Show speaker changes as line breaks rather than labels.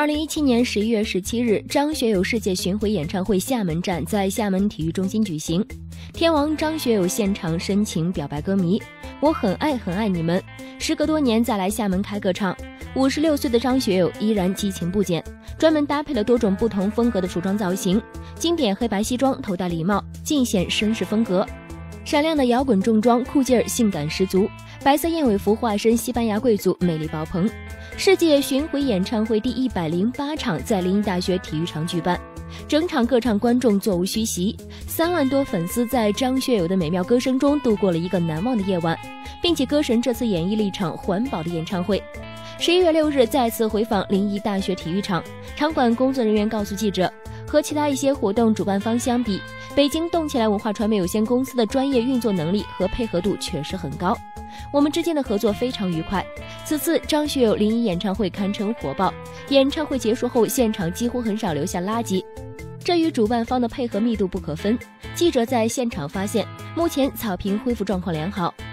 2017年11月17日，张学友世界巡回演唱会厦门站在厦门体育中心举行。天王张学友现场深情表白歌迷：“我很爱很爱你们。”时隔多年再来厦门开个唱，56岁的张学友依然激情不减，专门搭配了多种不同风格的服装造型，经典黑白西装，头戴礼帽，尽显绅士风格。闪亮的摇滚重装，酷劲儿，性感十足。白色燕尾服化身西班牙贵族，魅力爆棚。世界巡回演唱会第108场在临沂大学体育场举办，整场歌唱观众座无虚席，3万多粉丝在张学友的美妙歌声中度过了一个难忘的夜晚，并且歌神这次演绎了一场环保的演唱会。11月6日再次回访临沂大学体育场，场馆工作人员告诉记者，和其他一些活动主办方相比，北京动起来文化传媒有限公司的专业运作能力和配合度确实很高，我们之间的合作非常愉快。此次张学友临沂演唱会堪称火爆，演唱会结束后现场几乎很少留下垃圾，这与主办方的配合密度不可分。记者在现场发现，目前草坪恢复状况良好，